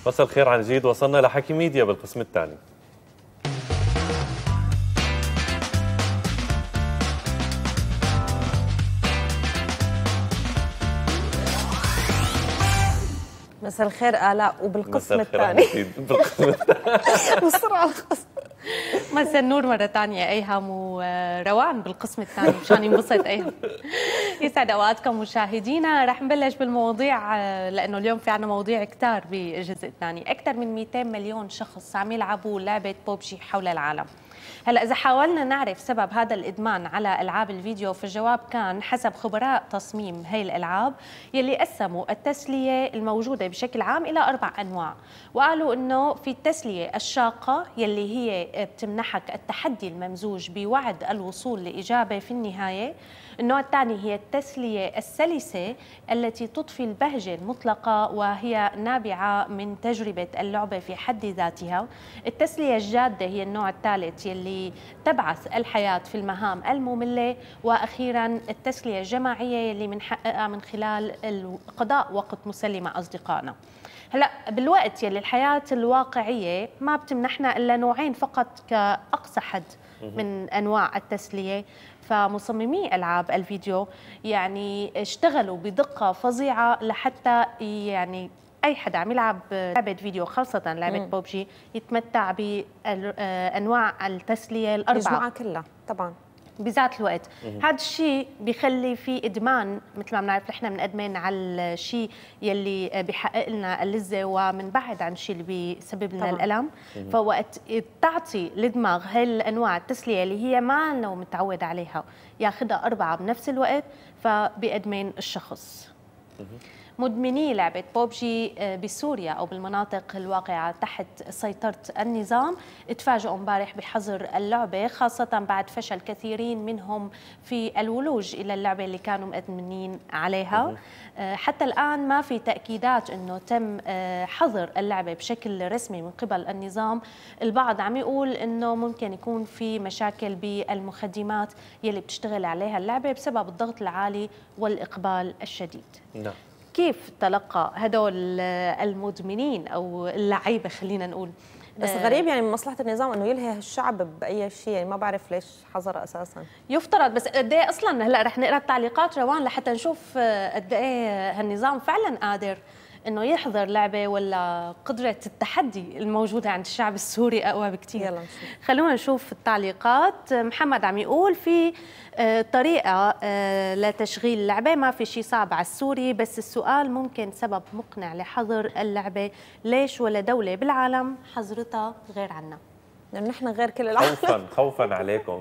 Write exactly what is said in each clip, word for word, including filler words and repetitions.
مساء الخير عن جديد، وصلنا لحكي ميديا بالقسم الثاني. مساء الخير آلاء، وبالقسم الثاني بالقسم الثاني بسرعة القسم. مساء النور مرة ثانية أيهم وروان بالقسم الثاني مشان ينبسط أيهم. يسعد أوقاتكم مشاهدينا. رح نبلش بالمواضيع لأنه اليوم في عنا مواضيع كتار بالجزء الثاني. أكثر من مئتين مليون شخص عم يلعبوا لعبة بوبجي حول العالم. هلا إذا حاولنا نعرف سبب هذا الإدمان على ألعاب الفيديو، فالجواب كان حسب خبراء تصميم هي الألعاب يلي قسموا التسلية الموجودة بشكل عام إلى أربع أنواع، وقالوا إنه في التسلية الشاقة يلي هي بتمنحك التحدي الممزوج بوعد الوصول لإجابة في النهاية. النوع الثاني هي التسلية السلسة التي تضفي البهجة المطلقة وهي نابعة من تجربة اللعبة في حد ذاتها. التسلية الجادة هي النوع الثالث يلي تبعث الحياة في المهام المملة. وأخيراً التسلية الجماعية يلي منحققها من خلال قضاء وقت مسلي مع أصدقائنا. هلا بالوقت يلي الحياة الواقعية ما بتمنحنا إلا نوعين فقط كأقصى حد من أنواع التسلية، فمصممي ألعاب الفيديو يعني اشتغلوا بدقة فظيعة لحتى يعني أي حدا عم يلعب لعبة فيديو خاصة لعبة بوبجي يتمتع بأنواع التسلية الأربعة، يجمعها كلها طبعا بذات الوقت. هذا الشيء بيخلي في ادمان، مثل ما بنعرف نحن بنأدمن على الشيء يلي بيحقق لنا اللذه ومنبعد عن الشيء اللي بيسبب لنا الالم. فوقت تعطي للدماغ هاي الانواع التسليه اللي هي ما لو متعود عليها ياخذها اربعه بنفس الوقت، فبيأدمن الشخص. مدمني لعبة بوبجي بسوريا أو بالمناطق الواقعة تحت سيطرة النظام تفاجئوا امبارح بحظر اللعبة، خاصة بعد فشل كثيرين منهم في الولوج إلى اللعبة اللي كانوا مدمنين عليها. حتى الآن ما في تأكيدات أنه تم حظر اللعبة بشكل رسمي من قبل النظام. البعض عم يقول أنه ممكن يكون في مشاكل بالمخدمات يلي بتشتغل عليها اللعبة بسبب الضغط العالي والإقبال الشديد. نعم. كيف تلقى هدول المدمنين او اللعيبه خلينا نقول؟ بس غريب يعني من مصلحه النظام انه يلهي الشعب باي شيء، يعني ما بعرف ليش حظر اساسا. يفترض، بس قد ايه اصلا هلا رح نقرا التعليقات روان لحتى نشوف قد ايه هالنظام فعلا قادر انه يحضر لعبه، ولا قدره التحدي الموجوده عند الشعب السوري اقوى بكثير. يلا نشوف. خلونا نشوف التعليقات. محمد عم يقول في طريقه لتشغيل اللعبه، ما في شيء صعب على السوري، بس السؤال ممكن سبب مقنع لحظر اللعبه، ليش ولا دوله بالعالم حظرتها غير عنا؟ لأنه نحن غير كل العالم. خوفا خوفا عليكم.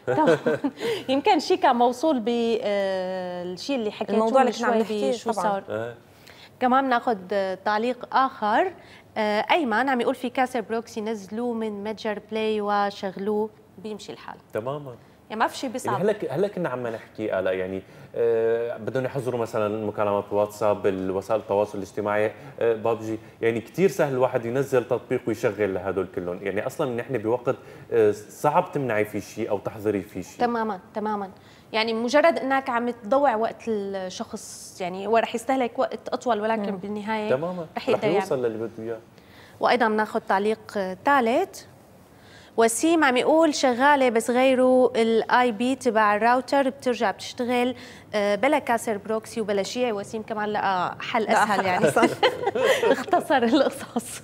يمكن شيء كان موصول بالشيء اللي حكيته الموضوع اللي شوي بشو صار. أه. كمان ناخذ تعليق اخر. ايمن عم يقول في كاسر بروكس ينزلوه من متجر بلاي وشغلوه بيمشي الحال. تماما، يعني ما في شيء بيصعب. يعني هلا هلا كنا عم نحكي آلاء، يعني آه بدهم يحظروا مثلا مكالمات واتساب، الوسائل التواصل الاجتماعي، آه بابجي، يعني كثير سهل الواحد ينزل تطبيق ويشغل هدول كلهم، يعني اصلا نحن بوقت آه صعب تمنعي فيه شيء او تحظري فيه شيء. تماما تماما، يعني مجرد انك عم تضوع وقت الشخص، يعني هو رح يستهلك وقت اطول ولكن مم. بالنهايه تماما رح يقدر يوصل للي بده اياه. وايضا بناخذ تعليق ثالث. وسيم عم يقول شغاله بس غيروا الاي بي تبع الراوتر بترجع بتشتغل بلا كاسر بروكسي وبلا شيء. وسيم كمان لقى حل اسهل يعني اختصر القصص.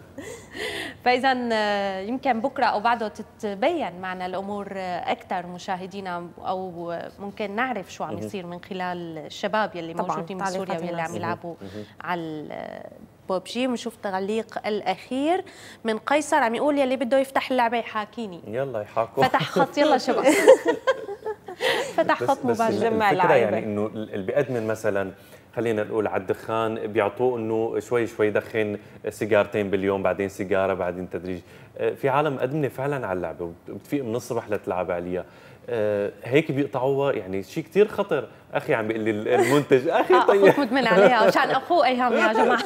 فاذا يمكن بكره او بعده تتبين معنا الامور اكثر مشاهدينا، او ممكن نعرف شو عم يصير من خلال الشباب يلي موجودين بسوريا واللي عم يلعبوا على بوبجي. ونشوف تعليق الاخير من قيصر عم يقول يلي بده يفتح اللعبه يحاكيني. يلا يحاكوا. فتح خط، يلا شباب. فتح خط مباشر. جمع الفكره يعني انه اللي بيقدم مثلا خلينا نقول على الدخان بيعطوه انه شوي شوي دخن سيجارتين باليوم، بعدين سيجاره، بعدين تدريج. في عالم مقدمه فعلا على اللعبه وبتفيق من الصبح لتلعب عليها، هيك بيقطعوها، يعني شيء كثير خطر. اخي عم بيقول لي المنتج اخي طيب اخوك مدمن عليها مشان اخوه ايهم يا جماعه.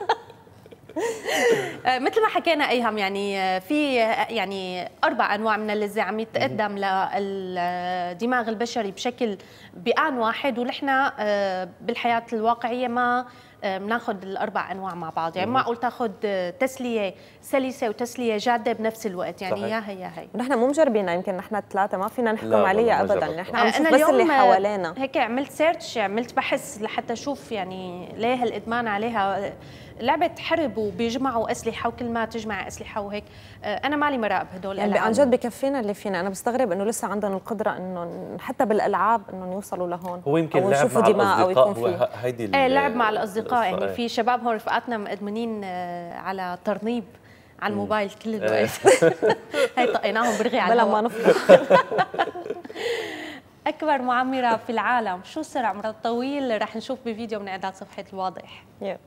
مثل ما حكينا ايهم، يعني في يعني اربع انواع من اللذه عم يتقدم للدماغ البشري بشكل بآن واحد، ونحن بالحياه الواقعيه ما بناخذ الاربع انواع مع بعض، يعني معقول تاخذ تسليه سلسه وتسليه جاده بنفس الوقت، يعني يا هي يا هي. ونحن مو مجربينها، يمكن نحن الثلاثه ما فينا نحكم عليها ابدا، نحن عم نشوف بس اللي حوالينا. هيك عملت سيرش، عملت بحث لحتى اشوف يعني ليه هالادمان عليها. لعبه حرب وبيجمعوا اسلحه وكل ما تجمع اسلحه وهيك. انا مالي مراقب هدول يعني عن جد بكفينا اللي فينا. انا بستغرب انه لسه عندهم القدره انه حتى بالالعاب انه يوصلوا لهون، هو يمكن أو لعب يشوفوا مع دماء او يكون في هيدي ايه لعب مع الاصدقاء. يعني في شباب هون رفقاتنا مدمنين على ترنيب على الموبايل كل الوقت. هي طقيناهم برغي على بلا ما نفضح. اكبر معمره في العالم شو سر عمرها الطويل؟ رح نشوف بفيديو من اعداد صفحه الواضح. yeah.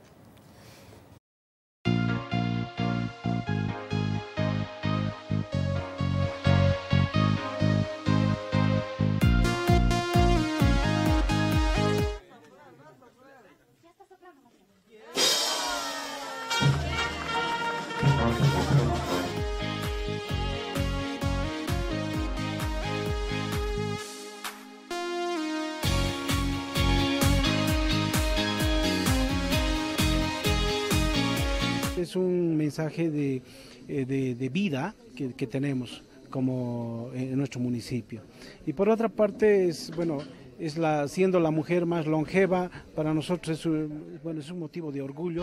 Es un mensaje de, de, de vida que, que tenemos como en nuestro municipio. Y por otra parte, es, bueno, es la, siendo la mujer más longeva, para nosotros es un, bueno, es un motivo de orgullo.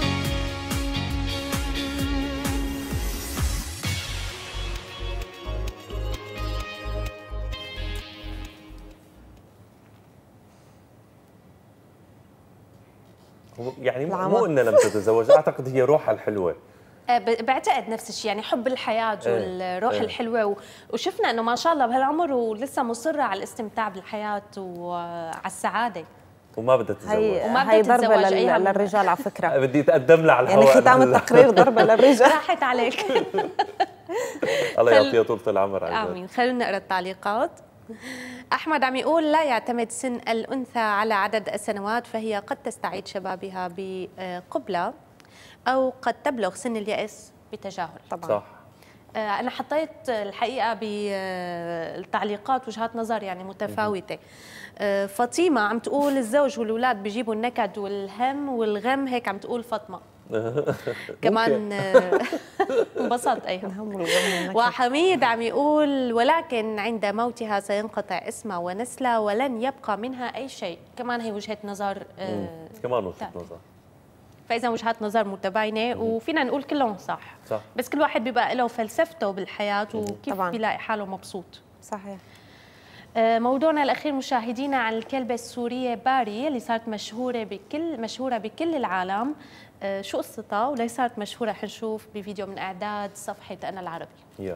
يعني مو انها لم تتزوج، اعتقد هي روحها الحلوه. بعتقد نفس الشيء، يعني حب الحياه والروح ايه. الحلوه، وشفنا انه ما شاء الله بهالعمر ولسه مصره على الاستمتاع بالحياه وعلى السعاده، وما بدها تتزوج. هي وما بدها تتزوج. ضربه لل... للرجال على فكره. بدي اتقدم لها على الهواء، يعني ختام التقرير ضربه للرجال. راحت عليك. الله يعطيها طولة العمر. امين. خلونا نقرا التعليقات. أحمد عم يقول لا يعتمد سن الأنثى على عدد السنوات، فهي قد تستعيد شبابها بقبلة أو قد تبلغ سن اليأس بتجاهل. طبعا صح. أنا حطيت الحقيقة بالتعليقات وجهات نظر يعني متفاوتة. فاطمة عم تقول الزوج والأولاد بيجيبوا النكد والهم والغم، هيك عم تقول فاطمة. كمان انبسطت ايهم. وحميد عم يقول ولكن عند موتها سينقطع اسمها ونسلها ولن يبقى منها اي شيء. كمان هي وجهه نظر آه كمان وجهه نظر. فاذا وجهات نظر متباينه وفينا نقول كلهم صح. صح، بس كل واحد بيبقى له فلسفته بالحياه وكيف طبعاً بيلاقي حاله مبسوط. صحيح. موضوعنا الاخير مشاهدينا عن الكلبه السوريه باري اللي صارت مشهوره بكل مشهوره بكل العالم. شو قصتها وليش صارت مشهوره؟ حنشوف بفيديو من اعداد صفحه انا العربي. yeah.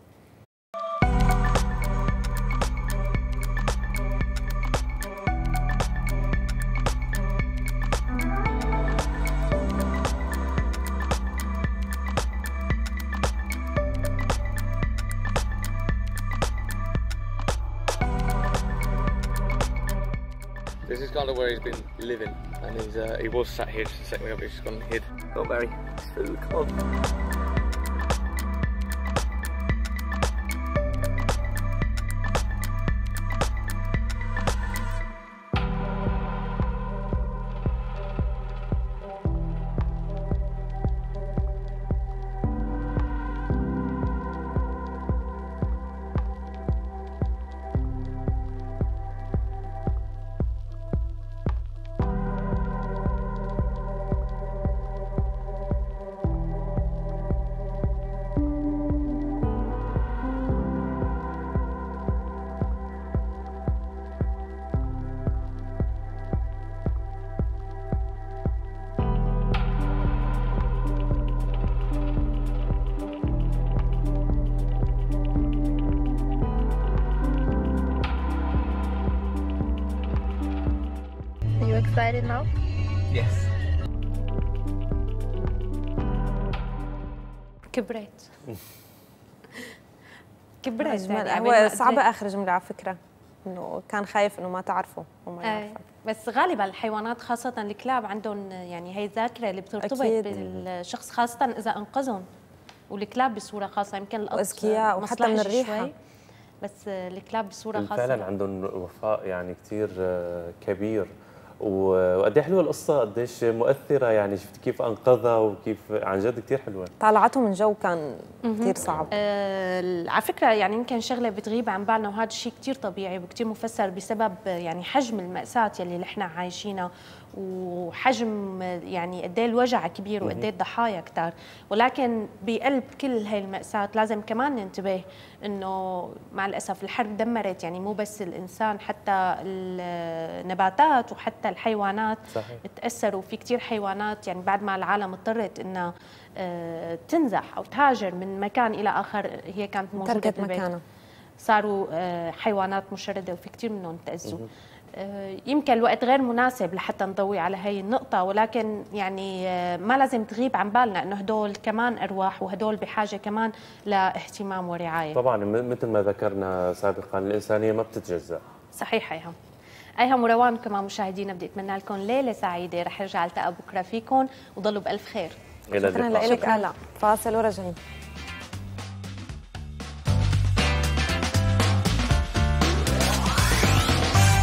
This is kind of where he's been living, and he's, uh, he was sat here just a second ago, but he's just gone and hid. Oh, Barry, it's food, come on. Excited now? Yes. كبرت. كبرت. يعني هو صعبة آخر جملة على فكرة، إنه كان خايف إنه ما تعرفه وما يعرفك. بس غالبا الحيوانات خاصة الكلاب عندهم يعني هي الذاكرة اللي بترتبط بالشخص، خاصة إذا أنقذهم. والكلاب بصورة خاصة، يمكن القط أذكياء وحتى من الريحة، بس الكلاب بصورة خاصة فعلا عندهم وفاء يعني كثير كبير. وقد ايه حلوه القصه، قديش مؤثره، يعني شفت كيف انقذها وكيف عن جد كثير حلوه. طالعته من جو كان كثير صعب. آه على فكره يعني يمكن شغله بتغيب عن بالنا، وهذا الشيء كثير طبيعي وكثير مفسر بسبب يعني حجم المأساة يلي نحن عايشينها، وحجم يعني قد ايه الوجع كبير وقد ايه الضحايا كثار. ولكن بقلب كل هاي المأساة لازم كمان ننتبه انه مع الاسف الحرب دمرت يعني مو بس الانسان، حتى النباتات وحتى الحيوانات. صحيح. تاثروا في كثير حيوانات، يعني بعد ما العالم اضطرت انها تنزح او تهاجر من مكان الى اخر هي كانت موجوده بالبيت، مكانها صاروا حيوانات مشرده وفي كثير منهم تاذوا. يمكن الوقت غير مناسب لحتى نضوي على هي النقطة، ولكن يعني ما لازم تغيب عن بالنا انه هدول كمان ارواح وهدول بحاجة كمان لاهتمام ورعاية. طبعا مثل ما ذكرنا سابقا الإنسانية ما بتتجزأ. صحيح. ايهم ايهم وروان كمان مشاهدينا، بدي اتمنى لكم ليلة سعيدة، رح ارجع التقى بكرة فيكم وضلوا بألف خير. شكرا لك آلاء. فاصل ورجعين.